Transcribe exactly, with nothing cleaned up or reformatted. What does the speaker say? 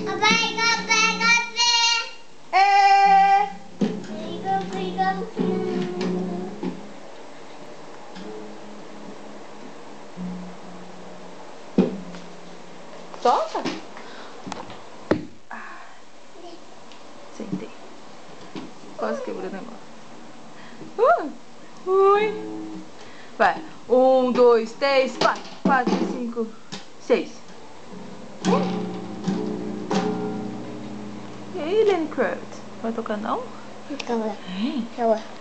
Pega, pega, pé. É. Pega, pega, pé. Solta. Ah. Sentei. Quase quebrou o negócio. Uh, ui. Vai. Um, dois, três, quatro. Quatro, cinco, seis. E aí, Lenny Kravitz? Vai tocar não? Calma. Hein? Calma.